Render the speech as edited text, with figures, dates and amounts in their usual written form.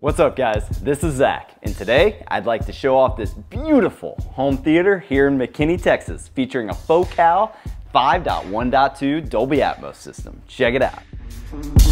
What's up guys, this is Zach, and today I'd like to show off this beautiful home theater here in McKinney, Texas, featuring a Focal 5.1.2 Dolby Atmos system. Check it out.